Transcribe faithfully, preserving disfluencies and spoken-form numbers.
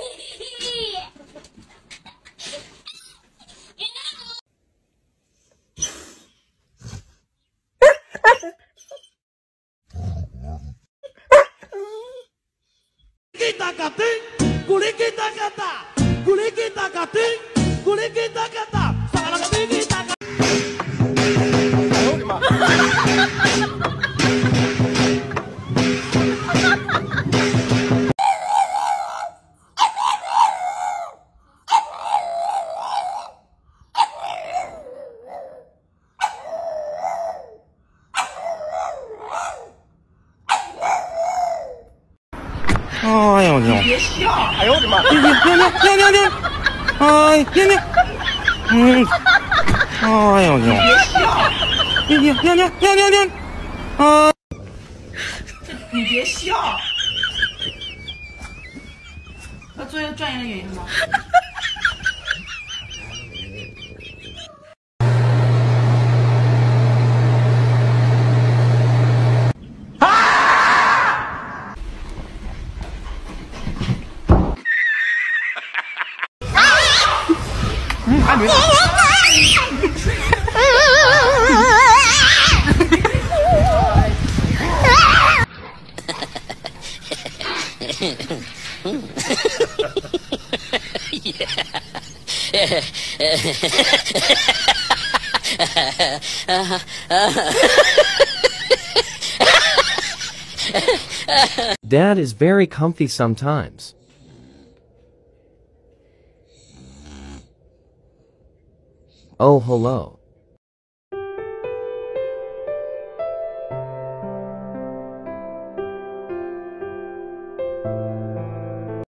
Kita kata, kulit kita kata, kulit kita kata, kulit kita kata, salah kata kita kata. 哎呦我的妈！哎呦我的！别笑！哎呦我的妈！停停停停停停！哎，停停！嗯，哎呦我的！别笑！停停停停停停停！啊！ 你别笑！要做一个专业的演员吗？ 嗯，还没。 Dad is very comfy sometimes. Oh, hello.